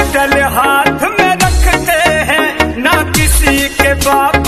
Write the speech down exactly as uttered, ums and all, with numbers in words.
medal हाथ में रखते हैं ना किसी के बाप